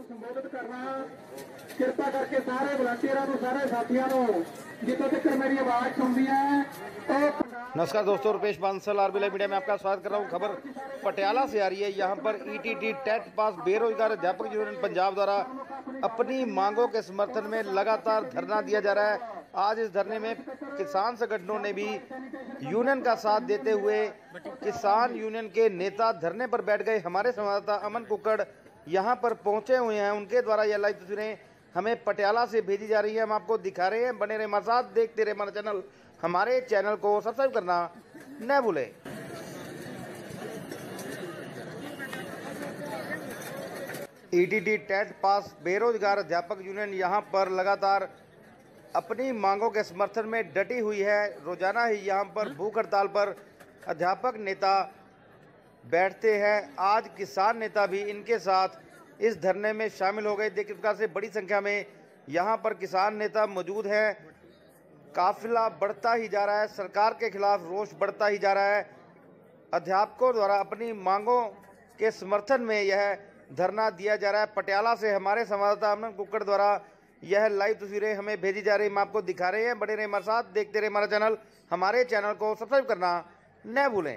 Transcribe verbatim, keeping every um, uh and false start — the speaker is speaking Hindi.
संबोधित करना कृपा करके सारे वलंटियरों को सारे साथियों को जितों तक मेरी आवाज सुनती है। नमस्कार दोस्तों, Rupesh Bansal RB live media में आपका स्वागत कर रहा हूं। खबर पटियाला से आ रही है। यहां पर ईटीटी टेट पास बेरोजगार अध्यापक यूनियन पंजाब द्वारा अपनी मांगों के समर्थन में लगातार धरना दिया जा रहा है। आज इस धरने में किसान संगठनों ने भी यूनियन का साथ देते हुए किसान यूनियन के नेता धरने पर बैठ गए। हमारे संवाददाता अमन कुक्कड़ यहाँ पर पहुंचे हुए हैं। उनके द्वारा यह लाइव तस्वीरें हमें पटियाला से भेजी जा रही है। हम आपको दिखा रहे हैं। बने रहे हमारे साथ, देखते रहे हमारा चैनल। हमारे चैनल को सब्सक्राइब करना न भूलें। ईटीटी टेट पास बेरोजगार अध्यापक यूनियन यहाँ पर लगातार अपनी मांगों के समर्थन में डटी हुई है। रोजाना ही यहाँ पर भूख हड़ताल पर अध्यापक नेता बैठते हैं। आज किसान नेता भी इनके साथ इस धरने में शामिल हो गए। देखिए, प्रकार से बड़ी संख्या में यहाँ पर किसान नेता मौजूद हैं। काफिला बढ़ता ही जा रहा है। सरकार के खिलाफ रोष बढ़ता ही जा रहा है। अध्यापकों द्वारा अपनी मांगों के समर्थन में यह धरना दिया जा रहा है। पटियाला से हमारे संवाददाता अमन कुक्कड़ द्वारा यह लाइव तस्वीरें हमें भेजी जा रही है। हम आपको दिखा रहे हैं। बने रहे हमारे साथ, देखते रहे हमारा चैनल। हमारे चैनल को सब्सक्राइब करना न भूलें।